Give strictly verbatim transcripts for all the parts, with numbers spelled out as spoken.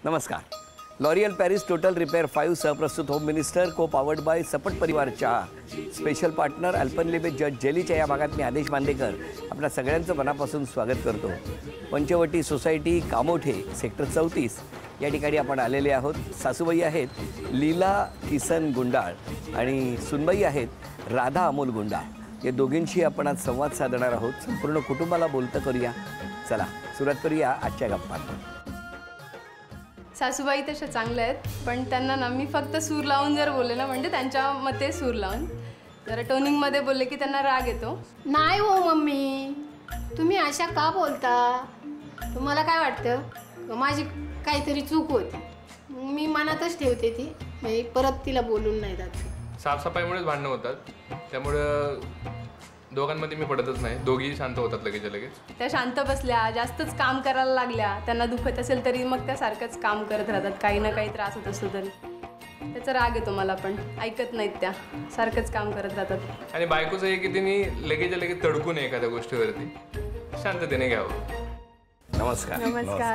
नमस्कार. L'Oreal Paris total repair five सहप्रस्तुत home minister co powered by Sapat Parivar चहा special partner अल्पनलिबे जज जेलीच्या या भागात मी आदेश बांदेकर आपल्या सगळ्यांचं मनापासून स्वागत करतो. पंचवटी सोसायटी कामोठे सेक्टर चौतीस या ठिकाणी आपण आलेले आहोत. सासूबाई आहेत लीला किसन गुंडाळ आणि सुनबाई आहेत राधा अमोल गुंडाळ. या दोघींशी आपण आज संवाद साधणार आहोत. संपूर्ण कुटुंबाला बोलतं करूया. चला सुरुवात करूया आजच्या गप्पांना. सासूबाई तशा चांगल्या आहेत, पण त्यांना ना मी फक्त सूर लावून जर बोलले ना, म्हणजे त्यांच्या मते सूर लावून जरा टोनिंगमध्ये बोलले की त्यांना राग येतो. नाही हो मम्मी, तुम्ही अशा का बोलता? तुम्हाला काय वाटतं माझी काहीतरी चूक होती, मी मनातच ठेवते ती, मी परत तिला बोलून नाही जात. साफसफाईमुळेच भांडणं होतात, त्यामुळं दोघांमध्ये मी पडतच नाही. दोघीही शांत होतात लगेच लगेच. त्या शांत बसल्या, जास्तच काम करायला लागल्या, त्यांना दुखत असेल तरी मग त्या सारखंच काम करत राहतात. काही ना काही त्रास होत असतो तरी त्याचा राग येतो मला, पण ऐकत नाहीत, त्या सारखंच काम करत राहतात. आणि बायकोचं आहे की तिने लगेच लगेच तडकून एखाद्या गोष्टीवरती शांततेने घ्यावं. नमस्कार. नमस्कार.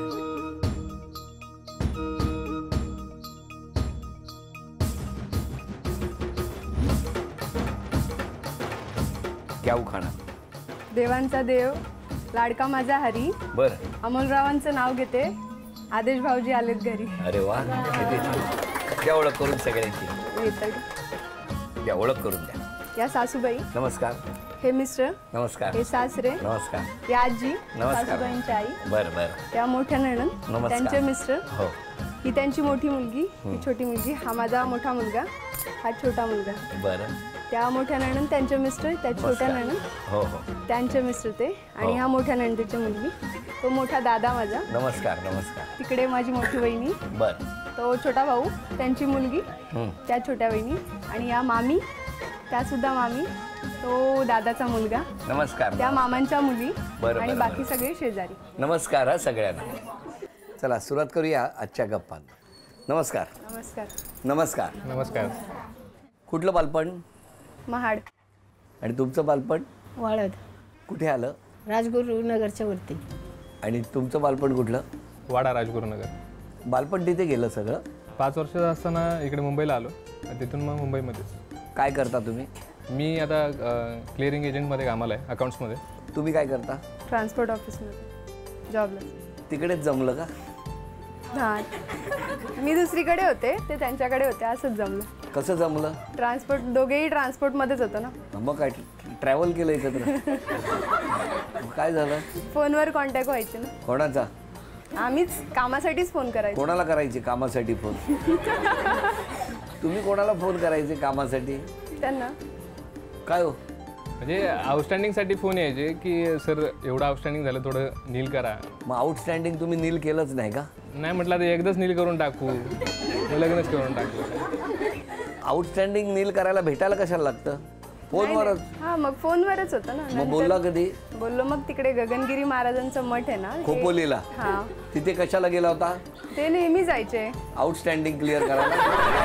क्या खाना देवांचा देव लाडका माझा हरी. बर. अमोलरावांचं नाव घेते. आदेश भाऊजी आलेत घरी. अरे वा, द्या ओळख करून सगळ्यांची. द्या ओळख करून द्या. या सासूबाई. नमस्कार. हे मिस्टर. नमस्कार. हे सासरे. नमस्कार. या आजी. नमस्कार. सासूबाईंची आई. बरं बरं. त्या मोठ्या नणंद, त्यांचे मिस्टर. हो. ही त्यांची मोठी मुलगी, ही छोटी मुलगी. हा माझा मोठा मुलगा, हा छोटा मुलगा. बरं. त्या मोठ्या नणंद, त्यांचे मिस्टर. त्या छोट्या नणंद, हो हो, त्यांचे मिस्टर ते. आणि ह्या मोठ्या नणंदीची मुलगी, तो मोठा दादा माझा. नमस्कार. नमस्कार. तिकडे माझी मोठी वहिनी. बरं. तो छोटा भाऊ, त्यांची मुलगी, त्या छोट्या वहिनी. आणि या मामी, त्या सुद्धा मामी, तो दादाचा मुलगा. नमस्कार. त्या मामांच्या मुली. बरं. आणि बाकी सगळे शेजारी. नमस्कार हा सगळ्यांना. चला सुरुवात करूया आजच्या गप्पांना. नमस्कार. नमस्कार. नमस्कार. नमस्कार. कुठलं बालपण? महाड. आणि तुमचं बालपण? वाळद. कुठे आलं? राजगुरुनगरच्या वरती. आणि तुमचं बालपण कुठलं? वाडा राजगुरुनगर. बालपण तिथे गेलं सगळं? पाच वर्षाचा असताना इकडे मुंबईला आलो आणि तिथून मग मुंबईमध्येच. काय करता तुम्ही? मी आता क्लिअरिंग एजंटमध्ये कामाला आहे, अकाउंट्समध्ये. तुम्ही काय करता? ट्रान्सपोर्ट ऑफिसमध्ये जॉबला. तिकडेच जमलं का? हां, मी दुसरीकडे होते, ते त्यांच्याकडे होते, असंच जमलं. कसं जमलं? ट्रान्सपोर्ट, दोघेही ट्रान्सपोर्टमध्येच होतो ना. मग काय ट्रॅव्हल केलं एकत्र? काय झालं? फोनवर कॉन्टॅक्ट व्हायचे ना. कोणाचा? आम्हीच कामासाठीच फोन करायचो. कोणाला करायचे कामासाठी फोन? तुम्ही कोणाला फोन करायचे कामासाठी? त्यांना. काय हो? म्हणजे आउटस्टँडिंगसाठी फोन यायचे की सर एवढं आउटस्टँडिंग झालं, थोडं नील करा. मग आउटस्टँडिंग तुम्ही नील केलंच नाही का? नाही म्हटलं तर एकदाच नील करून टाकू, लग्नच करून टाकू. आउटस्टँडिंग नील करायला भेटायला कशाला लागतं? फोनवरच. हां, मग फोनवरच होतं ना. मग बोलला कधी? बोललो मग तिकडे गगनगिरी महाराजांचं मठ आहे ना खोपोलीला. हां, तिथे कशाला गेला होता? ते नेहमी जायचे आउटस्टँडिंग क्लिअर करायला.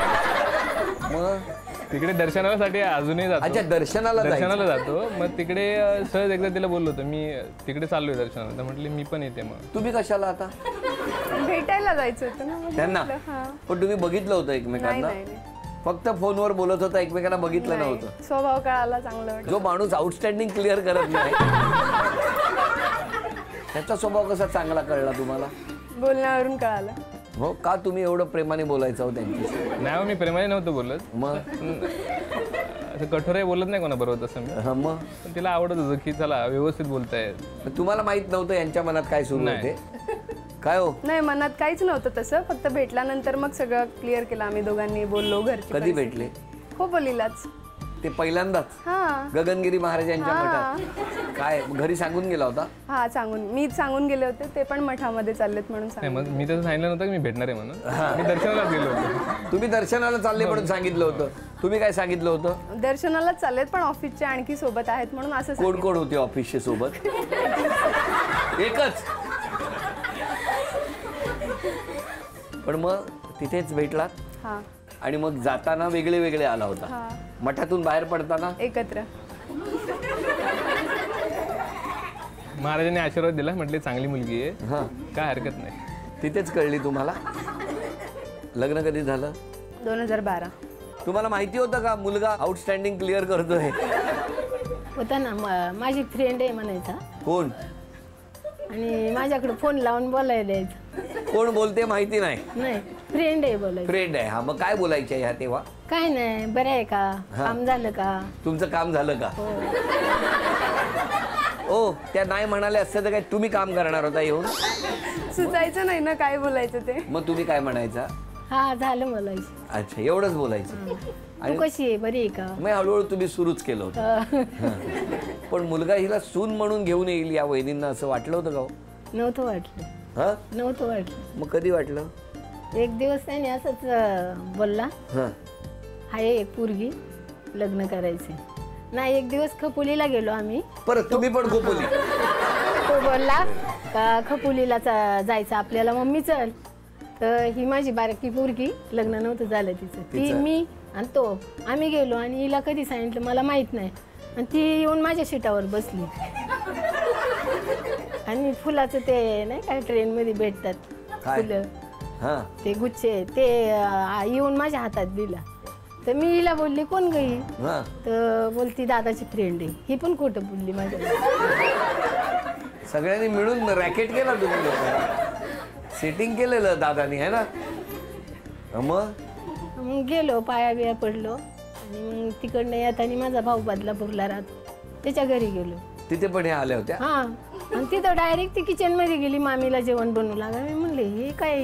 मग तिकडे दर्शनासाठी अजूनही जातो. अच्छा, दर्शनाला दर्शनाला जातो. मग तिकडे सहज एकदा तिला बोललो होतो मी तिकडे चाललोय दर्शनाला, तर म्हटली मी पण येते. मग तुम्ही कशाला आता? भेटायला जायचं होतं ना त्यांना. पण तुम्ही बघितलं होतं एकमेकांना? फक्त फोनवर बोलत होता, एकमेकांना बघितलं नव्हतं. स्वभाव कळाला चांगला. जो माणूस आउटस्टँडिंग क्लिअर करत नाही त्याचा स्वभाव कसा चांगला कळला तुम्हाला? बोलण्यावरून कळालं. हो का? तुम्ही एवढं प्रेमाने बोलायचं हो त्यांच्याशी? नाही, मी प्रेमाने नव्हतं बोलत. मग असं कठोरही बोलत नाही कोणाबरोबर तसं मी. हा, मग पण तिला आवडत होतं की चला व्यवस्थित बोलतायत. तुम्हाला माहित नव्हतं यांच्या मनात काय सुरू होते? काय हो? नाही, मनात काहीच नव्हतं तसं. फक्त भेटल्यानंतर मग सगळं क्लिअर केलं आम्ही दोघांनी, बोललो. घरची कधी भेटले? खोपोलीलाच. ते पहिल्यांदाच? हां, गगनगिरी महाराजांच्या मठात. काय घरी सांगून गेला होता? हा, सांगून मी सांगून गेले होते. ते पण मठामध्ये चाललेत म्हणून नाही, मग मी तसं सांगितलं नव्हतं की मी भेटणार आहे म्हणून. मी दर्शनालाच गेलो होतो. तुम्ही दर्शनाला चालले म्हणून सांगितलं होतं. तुम्ही काय सांगितलं होतं? दर्शनालाच चाललेत, पण ऑफिसचे आणखी सोबत आहेत म्हणून असं. कोण कोण होते ऑफिसचे सोबत? एकच. पण मग तिथेच भेटलात? हां. आणि मग जाताना वेगळे वेगळे आला होता? मठातून बाहेर पडताना एकत्र. महाराजांनी आशीर्वाद दिला, म्हटले चांगली मुलगी आहे, काय हरकत नाही. तिथेच कळली तुम्हाला? लग्न कधी झालं? दोन हजार बारा. तुम्हाला माहिती होतं का मुलगा आउटस्टँडिंग क्लिअर करतोय? होता ना, मा- माझी फ्रेंड आहे म्हणायचा कोण आणि माझ्याकडे फोन लावून बोलायला यायचं. कोण बोलते माहिती नाही? नाही, फ्रेंड आहे बोलायचं. फ्रेंड आहे. हा, मग काय बोलायचे ह्या तेव्हा? काय नाही, बरं आहे का, काम झालं का? तुमचं काम झालं का? ओ, त्या नाही म्हणाले असतं तर काय तुम्ही काम करणार होता येऊन? सुचायचं नाही ना काय बोलायचं ते. मग तुम्ही काय म्हणायचा? हा झालं मला. अच्छा, एवढंच बोलायचं. तू कशी आहे, बरी आहे का? मग हळूहळू तुम्ही सुरूच केलं होतं. पण मुलगा हिला सून म्हणून घेऊन येईल या वहिनींना असं वाटलं होतं का हो? नव्हतं वाटलं. हा, नव्हतं वाटलं. मग कधी वाटलं? एक दिवस त्याने असंच अं, बोलला, हा, हाय एक पोरगी, लग्न करायचे. नाही, एक दिवस खपोलीला गेलो आम्ही. परत तुम्ही पण खोपोली? तो बोलला का खपोलीला चा- जायचं आपल्याला, मम्मी चल. तर ही माझी बारकी पोरगी, लग्न नव्हतं झालं तिचं. ती, तिचं? मी आणि तो आम्ही गेलो आणि हिला कधी सांगितलं मला माहित नाही. आणि ती येऊन माझ्या सीटावर बसली आणि फुलाचं ते नाही काय ट्रेनमध्ये भेटतात काय? फुलं, हा, ते गुच्छे, ते अं, येऊन माझ्या हातात दिला. तर मी हिला बोलली कोण गई? हा. तर बोलती दादाची फ्रेंड आहे. ही पण खोटं बोलली माझ्या. सगळ्यांनी मिळून रॅकेट केला तुम्ही लोकांना. सेटिंग केलेलं दादानी आहे ना? मग मग गेलो, पाया बिया पडलो आणि मग तिकडनं येताना माझा भाऊ बदलापूरला राहतो, त्याच्या घरी गेलो. तिथे पण हे आल्या होत्या? हा, आणि तिथं डायरेक्ट ती किचन मध्ये गेली, मामीला जेवण बनवू लागला. मी म्हणले हे काय?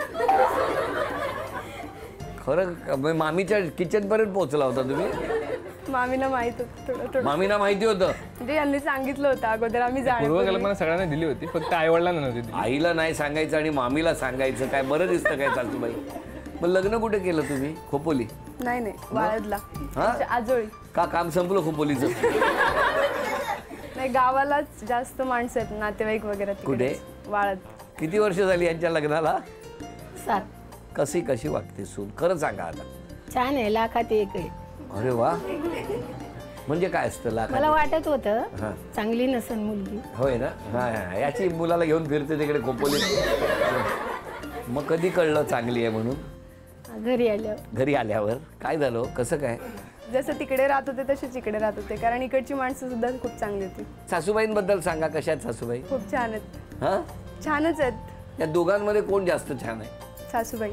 खरं का? मग मामीच्या किचन पर्यंत पोहोचला होता तुम्ही? मामीला माहित होतं थोडं थोडं, मामीना माहिती होतं? म्हणजे यांनी सांगितलं होतं अगोदर, आम्ही जाणतो. पूर्वकल्पना सगळ्यांना दिली होती, फक्त आई वडिलांना नव्हती दिली. आईला नाही सांगायचं आणि मामीला सांगायचं, काय बरं दिसतं काय सासूबाई? मग लग्न कुठे केलं तुम्ही? खोपोली? नाही नाही, वाळदला. हा? म्हणजे आजोळी. का काम संपलं खोपोलीचं? नाही, गावालाच जास्त माणसं आहेत, नातेवाईक वगैरे तिकडे. कुठे? वाळद. किती वर्ष झाली यांच्या लग्नाला? सात. कशी कशी वागते सून, खरं सांगा आता. छान आहे, लाखात एक आहे. अरे वा, म्हणजे काय असतं लाख? मला वाटत होतं हा. चांगली नसन मुलगी. होय ना? हा, हा, याची मुलाला घेऊन फिरते तिकडे खोपोलीत. मग कधी कळलं चांगली आहे म्हणून? घरी आल्यावर. घरी आल्यावर काय झालं? कसं काय? जसं तिकडे राहत होते तसेच इकडे राहत होते, कारण इकडची माणसं सुद्धा खूप चांगली होती. सासूबाईंबद्दल सांगा, कशा आहेत सासूबाई? खूप छान आहेत. हा, छानच आहेत. या दोघांमध्ये कोण जास्त छान आहे? सासूबाई.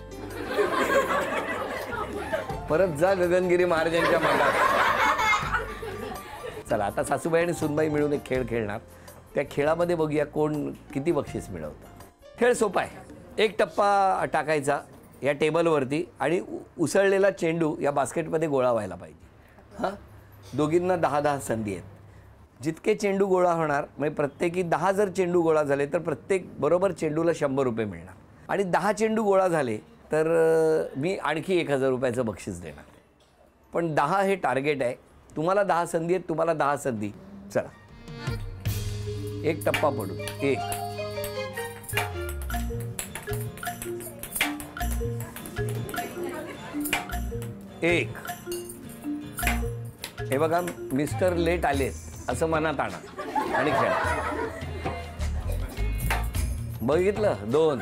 परत जा गगनगिरी महाराजांच्या मागात. चला, आता सासूबाई आणि सुनबाई मिळून एक खेळ खेळणार. त्या खेळामध्ये बघूया कोण किती बक्षीस मिळवतं. खेळ सोपा आहे. एक टप्पा टाकायचा या टेबलवरती आणि उ- उसळलेला चेंडू या बास्केटमध्ये गोळा व्हायला पाहिजे. हां, दोघींना दहा दहा संधी आहेत. जितके चेंडू गोळा होणार, म्हणजे प्रत्येकी दहा जर चेंडू गोळा झाले तर प्रत्येक बरोबर चेंडूला शंभर रुपये मिळणार. आणि दहा चेंडू गोळा झाले तर अ, मी आणखी एक हजार रुपयाचं बक्षीस देणार. पण दहा हे टार्गेट आहे. तुम्हाला दहा संधी आहेत, तुम्हाला दहा संधी. चला, एक टप्पा पडू. एक, एक. हे बघा, मिस्टर लेट आलेत असं मनात आणा आणि खेळा. बघितलं? दोन,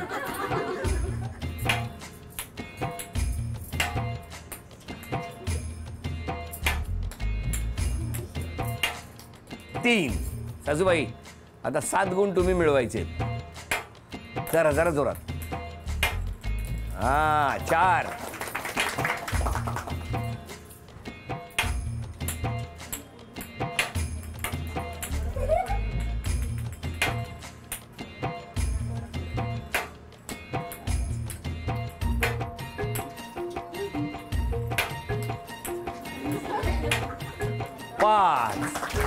तीन. सासूबाई, आता सात गुण तुम्ही मिळवायचे. जरा जरा जोरात. हा, चार, पाच.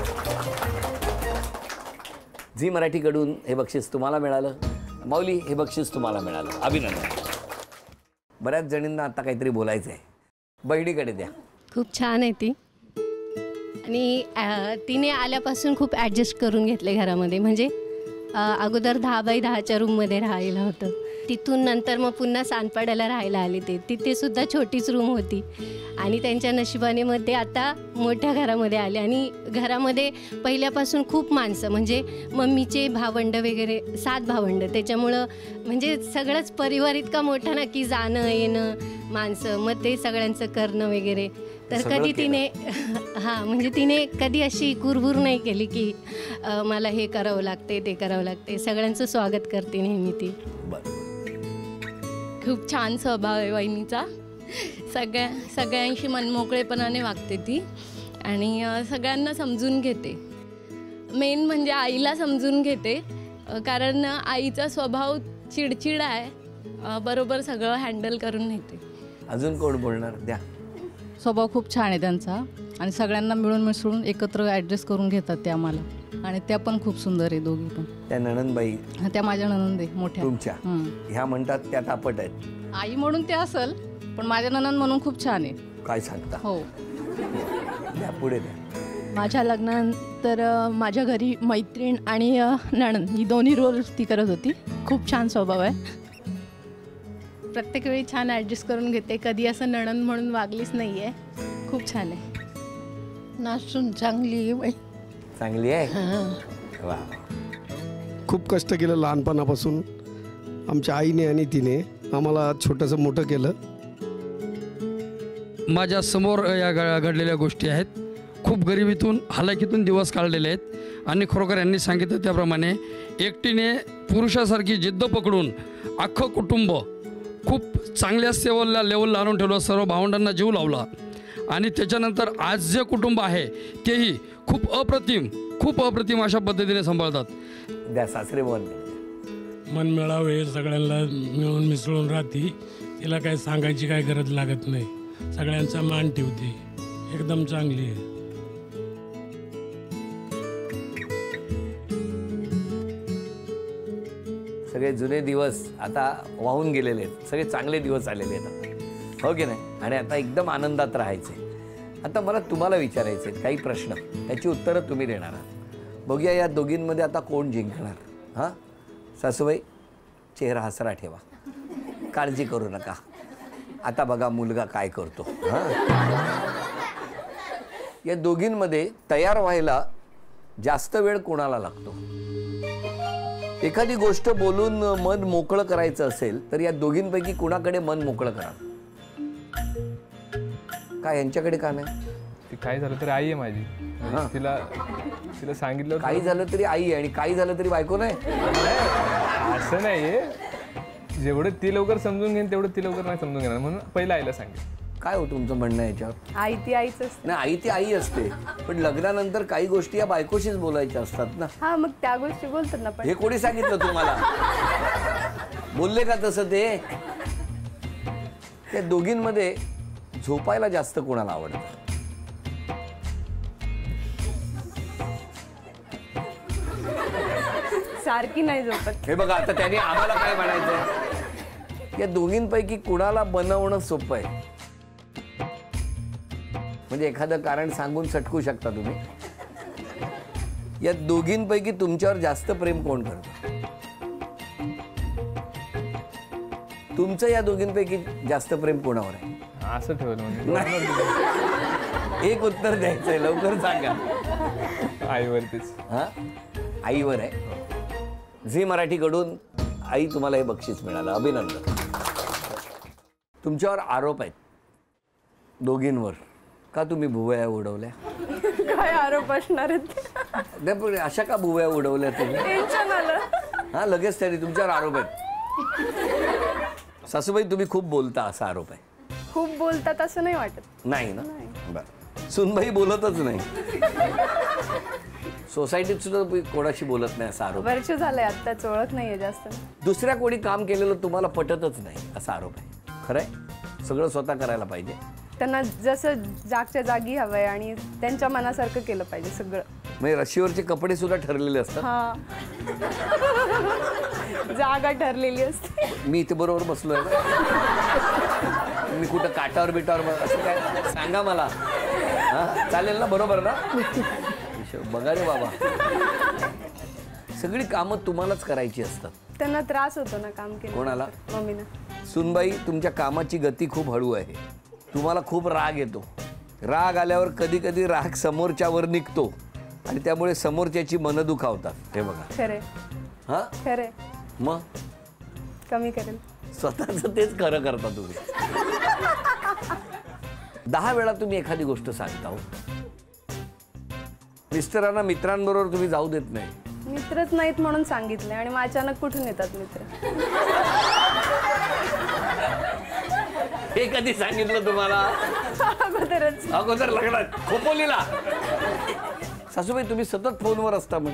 झी मराठीकडून हे बक्षीस तुम्हाला मिळालं. माऊली, हे बक्षीस तुम्हाला मिळालं. अभिनंदन. बऱ्याच जणींना आता काहीतरी बोलायचं आहे. बहिणीकडे द्या. खूप छान आहे ती आणि अ, तिने आल्यापासून खूप ॲडजस्ट करून घेतले घरामध्ये. म्हणजे अ, अगोदर दहा बाय दहाच्या रूममध्ये राहायला होतं. तिथून नंतर मग पुन्हा सानपाड्याला राहायला आले ते तिथे सुद्धा छोटीच रूम होती आणि त्यांच्या नशिबाने मध्ये आता मोठ्या घरामध्ये आले आणि घरामध्ये पहिल्यापासून खूप माणसं म्हणजे मम्मीचे भावंड वगैरे सात भावंड त्याच्यामुळं म्हणजे सगळंच परिवार इतका मोठा ना की जाणं येणं माणसं मग ते सगळ्यांचं करणं वगैरे तर कधी तिने हां म्हणजे तिने कधी अशी कुरबुर नाही केली की अ, मला हे करावं लागते ते करावं लागते सगळ्यांचं स्वागत करते नेहमी ती. खूप छान स्वभाव आहे वहिनीचा. सगळ्या सगळ्यांशी मनमोकळेपणाने वागते ती आणि अ, सगळ्यांना समजून घेते. मेन म्हणजे आईला समजून घेते अ, कारण आईचा स्वभाव चिडचिड आहे. अ, बरोबर सगळं हँडल करून नेते. अजून कोण बोलणार द्या. स्वभाव खूप छान आहे त्यांचा आणि सगळ्यांना मिळून मिसळून एकत्र ॲडजस्ट करून घेतात ते आम्हाला आणि त्या पण खूप सुंदर आहे दोघी पण. त्या नणंदबाई त्या माझ्या ननंद आहे मोठ्या तुमच्या हं. ह्या म्हणतात त्या तापट आहेत. आई म्हणून ते असेल पण माझ्या ननंद म्हणून खूप छान आहे. काय सांगता. हो द्या पुढे द्या. माझ्या लग्नानंतर अ, माझ्या घरी मैत्रीण आणि अ, नणंद ही दोन्ही रोल ती करत होती. खूप छान स्वभाव आहे. प्रत्येक वेळी छान ॲडजस्ट करून घेते. कधी असं नणंद म्हणून वागलीच नाही आहे. खूप छान आहे. नासून चांगली आहे बाई. चांगली आहे वा. खूप कष्ट केलं लहानपणापासून आमच्या आईने आणि तिने आम्हाला छोटंसं मोठं केलं. माझ्या समोर या घ- घडलेल्या गोष्टी आहेत. खूप गरिबीतून हालाकीतून दिवस काढलेले आहेत आणि खरोखर यांनी सांगितलं त्याप्रमाणे एकटीने पुरुषासारखी जिद्द पकडून अख्खं कुटुंब खूप चांगल्या लेवलला लेवलला आणून ठेवलं. सर्व भावंडांना जीव लावला आणि त्याच्यानंतर आज जे कुटुंब आहे तेही खूप अप्रतिम खूप अप्रतिम अशा पद्धतीने सांभाळतात. द्या सासरे बोल. मन मिळावे सगळ्यांना मिळून मिसळून राहते. तिला काय सांगायची काय गरज लागत नाही. सगळ्यांचा मान ठेवते. एकदम चांगली आहे. सगळे जुने दिवस आता वाहून गेलेले आहेत. सगळे चांगले दिवस आलेले आहेत हो की नाही. आणि आता एकदम आनंदात राहायचे. आता मला तुम्हाला विचारायचे आहेत काही प्रश्न. त्याची उत्तरं तुम्ही देणार आहात. बघूया या दोघींमध्ये आता कोण जिंकणार. हां सासूबाई चेहरा हसरा ठेवा. काळजी करू नका. आता बघा मुलगा काय करतो. हां या दोघींमध्ये तयार व्हायला जास्त वेळ कोणाला लागतो. एखादी गोष्ट बोलून मन मोकळं करायचं असेल तर या दोघींपैकी कुणाकडे मन मोकळं करा. काय यांच्याकडे का नाही. ती काय झालं तरी आई आहे माझी. हां. तिला तिला सांगितलं होतं- काही झालं तरी आई आहे आणि काही झालं तरी बायको नाही. असं नाहीये. जेवढं ती लवकर समजून घेईन तेवढं ती लवकर नाही समजून घेणार म्हणून पहिला आईला सांगेल. काय हो तुमचं म्हणणं आहे याच्यावर. आई ती आईच असते. नाही आई ती आई असते पण लग्नानंतर काही गोष्टी या बायकोशीच बोलायच्या असतात ना. हा मग त्या गोष्टी बोलतात ना पण. हे कोणी सांगितलं तुम्हाला. बोलले का तसं ते. त्या दोघींमध्ये झोपायला जास्त कोणाला आवडतं. सारखी नाही झोपत. हे बघा आता त्याने आम्हाला काय म्हणायचंय. या दोघींपैकी कुणाला बनवणं सोपं आहे. म्हणजे एखादं कारण सांगून सटकू शकता तुम्ही. या दोघींपैकी तुमच्यावर जास्त प्रेम कोण करतं. तुमचं या दोघींपैकी जास्त प्रेम कोणावर आहे. असं ठेवलं म्हणजे एक उत्तर द्यायचंय लवकर सांगा. आईवरतीच. हा आईवर आहे. झी मराठीकडून आई तुम्हाला हे बक्षीस मिळालं. अभिनंदन. तुमच्यावर आरोप आहेत दोघींवर. का तुम्ही भुवया उडवल्या. काय आरोप असणार आहेत. नाही पण अशा का भुवया उडवल्या तुम्ही. टेन्शन आलं. हा लगेच तरी तुमच्यावर आरोप आहेत. सासूबाई तुम्ही खूप बोलता असा आरोप आहे. खूप बोलतात असं नाही वाटत. नाही ना. बरं. सुनबाई बोलतच नाही. सोसायटीत सुद्धा कोणाशी बोलत नाही असा आरोप. वर्ष झालंय आत्ताच ओळख नाहीये जास्त. दुसऱ्या कोणी काम केलेलं तुम्हाला पटतच नाही असा आरोप आहे. खरंय. सगळं स्वतः करायला पाहिजे. त्यांना जसं जागच्या जागी हवंय आणि त्यांच्या मनासारखं केलं पाहिजे सगळं. म्हणजे रशीवरचे कपडे सुद्धा ठरलेले असतात. हा जागा ठरलेली असते. मी इथे बरोबर बसलोय ना. मी कुठं काटावर बिटावर असं काय सांगा मला. हा चालेल ना. बरोबर ना. बघा रे बाबा. सगळी कामं तुम्हालाच करायची असतात. त्यांना त्रास होतो ना काम केलं. कोणाला? मम्मीना. सुनबाई, तुमच्या कामाची गती खूप हळू आहे. तुम्हाला खूप राग येतो. राग आल्यावर कधी कधी राग समोरच्यावर निघतो आणि त्यामुळे समोरच्याची मनं दुखावतात. हे बघा. खरे. हा खरे. मग कमी करेल. स्वतःचं तेच खरं करता तुम्ही. दहा वेळा तुम्ही एखादी गोष्ट सांगता हो. मिस्टरांना मित्रांबरोबर तुम्ही जाऊ देत नाही. मित्रच नाहीत म्हणून सांगितले आणि मग अचानक कुठून येतात मित्र. हे कधी सांगितलं तुम्हाला? अगोदरच. अगोदर लग्नात खोपोलीला. सासूबाई, तुम्ही सतत फोनवर असता म्हणे.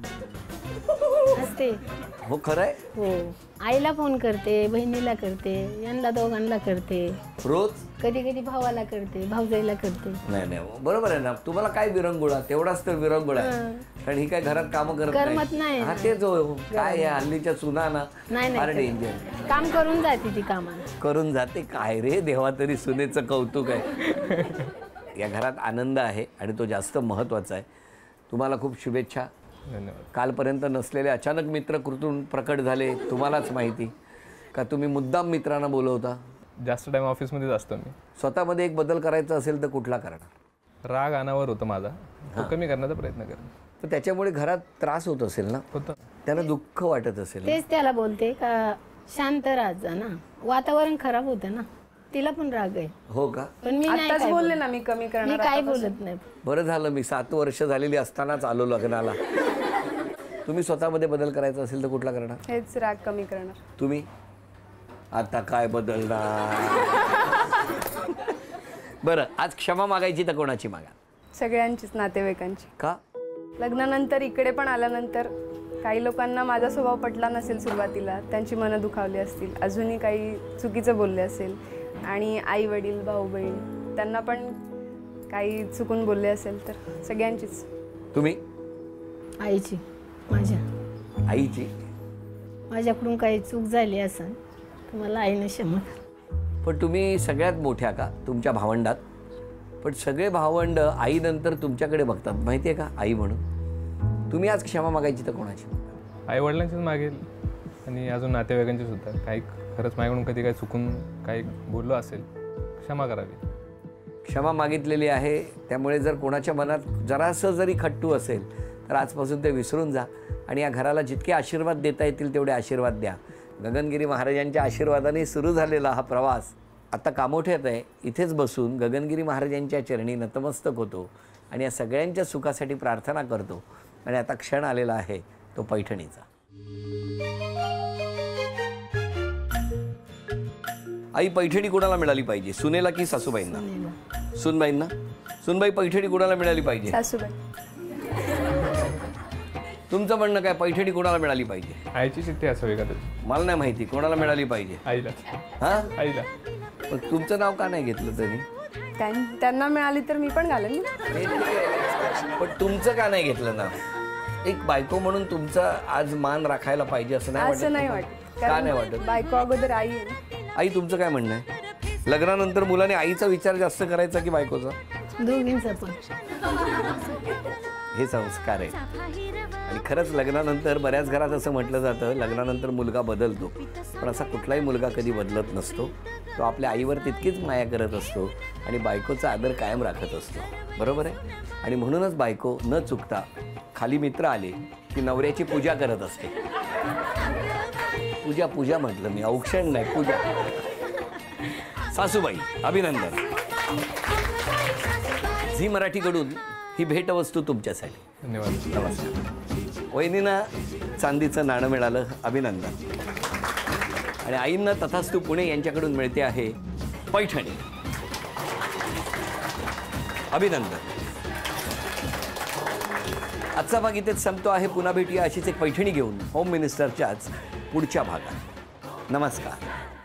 असते. हो खरं आहे. हो, आईला फोन करते, बहिणीला करते, यांना दोघांना करते. रोज? कधी कधी भावाला करते, भाऊजाईला करते. नाही नाही, बरोबर आहे ना. तुम्हाला काय विरंगुळा, तेवढाच तर विरंगुळा आहे. कारण ही काय घरात कामं करत करमत नाही. हा तेच हो. काय या हल्लीच्या सुना ना नाही फार नाही, डेंजर. काम करून जाते ती कामाला. करून जाते. काय रे देवा, तरी सुनेचं कौतुक आहे. या घरात आनंद आहे आणि तो जास्त महत्त्वाचा आहे. तुम्हाला खूप शुभेच्छा. धन्यवाद. कालपर्यंत नसलेले अचानक मित्र कुठून प्रकट झाले तुम्हालाच माहिती. का तुम्ही मुद्दाम मित्रांना बोलवता? जास्त टाइम ऑफिसमध्येच असतो मी. स्वतःमध्ये एक बदल करायचा असेल तर कुठला करणार? राग अनावर होतो माझा, तो कमी करण्याचा प्रयत्न करेन. तर त्याच्यामुळे घरात त्रास होत असेल ना? होतं. त्याला दुःख वाटत असेल. तेच त्याला बोलते का शांत राहत जा ना, वातावरण खराब होतं ना. तिला पण राग आहे. हो का? पण मी नाही आताच काय बोलले बोलत. ना मी कमी मी करणार. काय आतापासून. बोलत नाही. बरं झालं मी सात वर्ष झालेली असतानाच आलो लग्नाला. तुम्ही स्वतःमध्ये बदल करायचा असेल तर कुठला करणार? हेच राग कमी करणार. तुम्ही आता काय बदलणार? बरं, आज क्षमा मागायची तर कोणाची मागा? सगळ्यांचीच, नातेवाईकांची. का? लग्नानंतर इकडे पण आल्यानंतर काही लोकांना माझा स्वभाव पटला नसेल सुरुवातीला, त्यांची मनं दुखावली असतील, अजूनही काही चुकीचं बोलले असेल, आणि आई वडील भाऊ बहीण त्यांना पण काही चुकून बोलले असेल, तर सगळ्यांचीच. तुम्ही? आईची, माझ्या आईची. माझ्याकडून काही चूक झाली असेल तर मला आईने क्षमा. पण तुम्ही सगळ्यात मोठ्या का तुमच्या भावंडात? पण सगळे भावंड आईनंतर तुमच्याकडे बघतात माहिती आहे का, आई म्हणून. तुम्ही आज क्षमा मागायची तर कोणाची? आई वडिलांचीच मागेल आणि अजून नातेवाईकांची सुद्धा. काही खरंच माझ्याकडून कधी काही चुकून काही बोललो असेल, क्षमा करावी. क्षमा मागितलेली आहे. त्यामुळे जर कोणाच्या मनात जरासं जरी खट्टू असेल तर आजपासून ते विसरून जा आणि या घराला जितके आशीर्वाद देता येतील तेवढे आशीर्वाद द्या. गगनगिरी महाराजांच्या आशीर्वादाने सुरू झालेला हा प्रवास आता कामोठ्यात आहे. इथेच बसून गगनगिरी महाराजांच्या चरणी नतमस्तक होतो आणि या सगळ्यांच्या सुखासाठी प्रार्थना करतो. आणि आता क्षण आलेला आहे तो पैठणीचा. आई, पैठणी कोणाला मिळाली पाहिजे, सुनेला की सासूबाईंना? सुनबाईंना. सुनबाई, पैठणी कोणाला मिळाली पाहिजे? सासूबाई. तुमचं म्हणणं काय, पैठणी कोणाला मिळाली पाहिजे? आईची चिठ्ठी असावी का? मला नाही माहिती कोणाला मिळाली पाहिजे. आईला. हा, आईला. पण तुमचं नाव का नाही घेतलं त्यांनी? त्यां- त्यांना मिळाली तर मी पण घालेन. पण तुमचं का नाही घेतलं नाव? एक बायको म्हणून तुमचा आज मान राखायला पाहिजे असं नाही वाटत? असं नाही वाटत. का नाही वाटत? बायको अगोदर आई आहे ना. आई, तुमचं काय म्हणणं आहे? लग्नानंतर मुलाने आईचा विचार जास्त करायचा की बायकोचा? दोघींचा पण. हे संस्कार आहे. आणि खरंच लग्नानंतर बऱ्याच घरात असं म्हटलं जातं, लग्नानंतर मुलगा बदलतो. पण असा कुठलाही मुलगा कधी बदलत नसतो. तो आपल्या आईवर तितकीच माया करत असतो आणि बायकोचा आदर कायम राखत असतो. बरोबर आहे? आणि म्हणूनच बायको न चुकता खाली मित्र आले की नवऱ्याची पूजा करत असते. पूजा पूजा म्हटलं मी, औक्षण नाही, पूजा. सासूबाई, अभिनंदन. झी मराठीकडून ही भेटवस्तू तुमच्यासाठी. धन्यवाद. नमस्कार. वहिनींना चांदीचं नाणं मिळालं, अभिनंदन. आणि आईंना तथास्तू पुणे यांच्याकडून मिळते आहे पैठणी, अभिनंदन. आजचा भाग इथेच संपतो आहे. पुन्हा भेटूया अशीच एक पैठणी घेऊन होम मिनिस्टरच्याच पुढच्या भागात. नमस्कार.